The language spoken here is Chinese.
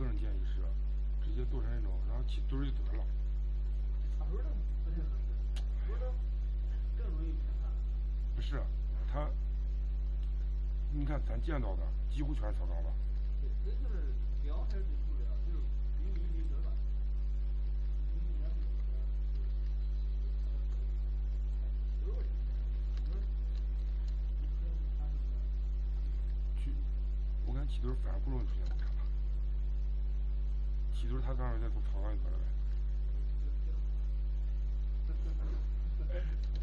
个人建议是直接做成那种，然后起墩儿就得了。 插墩儿的不太合适，墩儿的更容易偏塌。 不是，它，你看咱见到的几乎全是草钢吧？ 对，这就是梁还是顶住梁，就是0.1厘米吧。 我感觉起墩反而不容易出现误差吧。起墩他刚好再从草钢一得了呗。